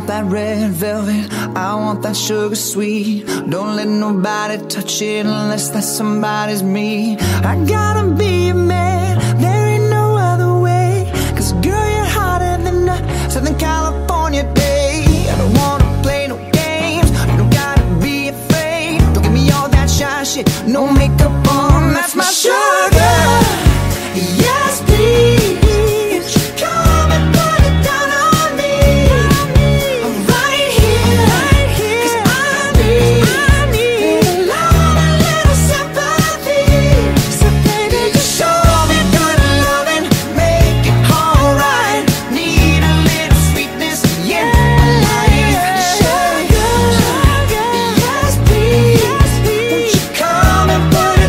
that red velvet, I want that sugar sweet. Don't let nobody touch it unless that somebody's me. I gotta be a man, there ain't no other way. Cause girl, you're hotter than a Southern California day. I don't wanna play no games, you don't gotta be afraid. Don't give me all that shy shit, no makeup on, that's my sugar. Yes, please.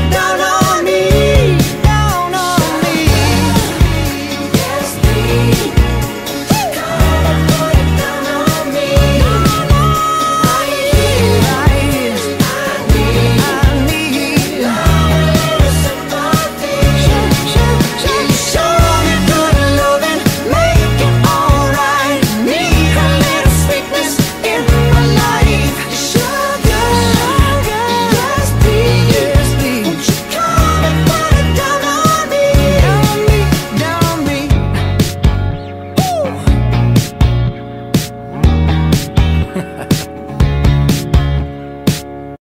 Yes, please.